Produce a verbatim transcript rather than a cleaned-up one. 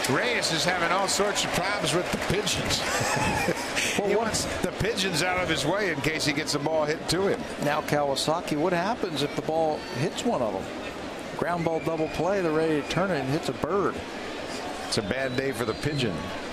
Reyes is having all sorts of problems with the pigeons. He wants the pigeons out of his way in case he gets the ball hit to him. Now Kawasaki, what happens if the ball hits one of them? Ground ball double play, they're ready to turn it and hits a bird. It's a bad day for the pigeon.